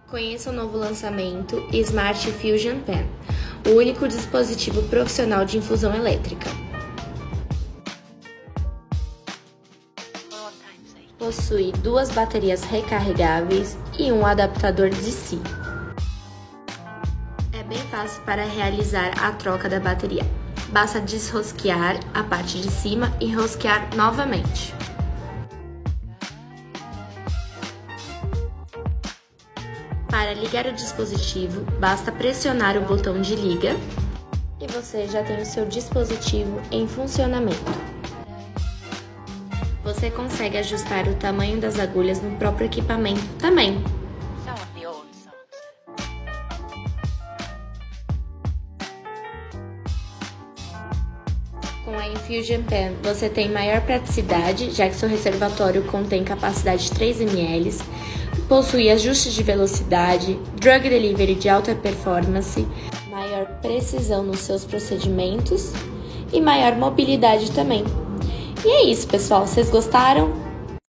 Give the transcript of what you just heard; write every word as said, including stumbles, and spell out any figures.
Conheça o novo lançamento Smart Fusion Pen, o único dispositivo profissional de infusão elétrica. Possui duas baterias recarregáveis e um adaptador D C. É bem fácil para realizar a troca da bateria. Basta desrosquear a parte de cima e rosquear novamente. Para ligar o dispositivo, basta pressionar o botão de liga e você já tem o seu dispositivo em funcionamento. Você consegue ajustar o tamanho das agulhas no próprio equipamento também. Com a Infusion Pen, você tem maior praticidade, já que seu reservatório contém capacidade de três mililitros, possui ajustes de velocidade, drug delivery de alta performance, maior precisão nos seus procedimentos e maior mobilidade também. E é isso, pessoal. Vocês gostaram?